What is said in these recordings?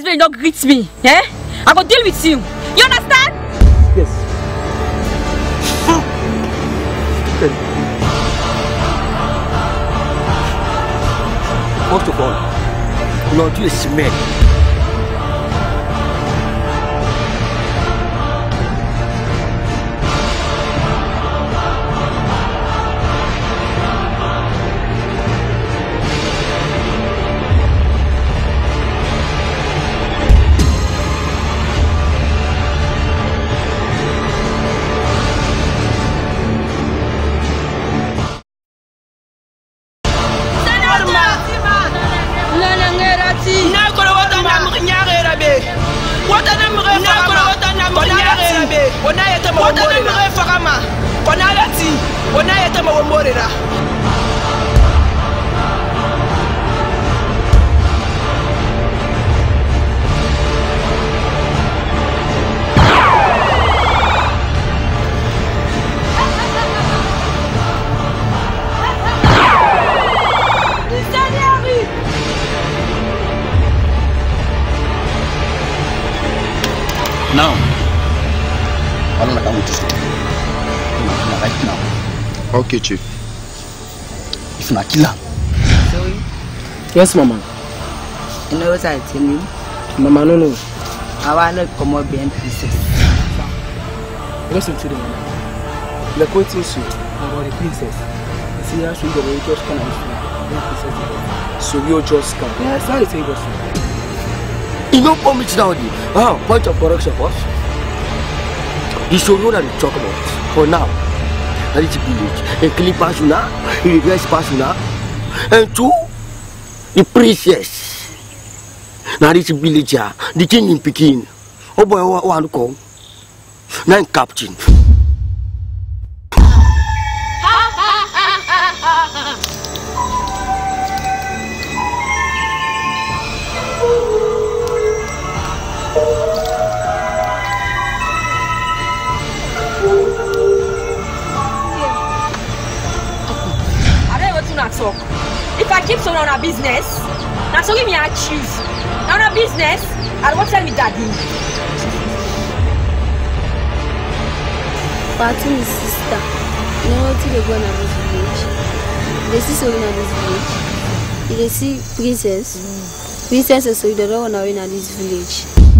you don't greet me, eh? I go deal with you. You understand? Yes. First of all, Lord, you smell. Now, I don't like how to stop. Right now. Okay, Chief. If not kill him. Sorry? Yes, Mama. You know what I tell you? Mama, no. I want to come up behind princess. Listen to the man. The quoting you about the princess. You see, how should you just come and princess. So you just come. Yes, I say it. You don't come it now, point of correction first. You should know that you talk about for now. That is village. And clean pass now, reverse pass now. And two, the princess. Now this village, the king in Pekin. Oh boy, one call. Now captain. Talk. If I keep someone on a business, now so give me a choose. Now on a business, I won't tell me daddy. Fatu's sister. You know what they go in this village? They see someone in this village. They see princess. Princess is so they don't want to win in this village.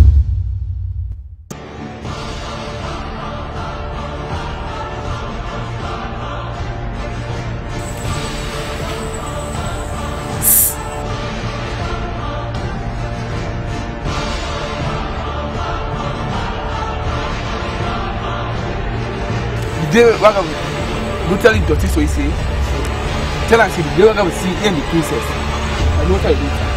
They were brutally dirty, so he say. Tell us if they were going to see any princess. I know what I do.